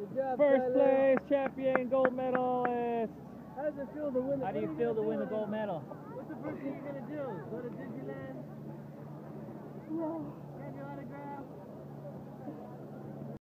Good job, First Skylar. place champion, gold medalist. How does it feel to win? How do you feel to win the gold medal? What's the first thing you're gonna do? Go to Disneyland?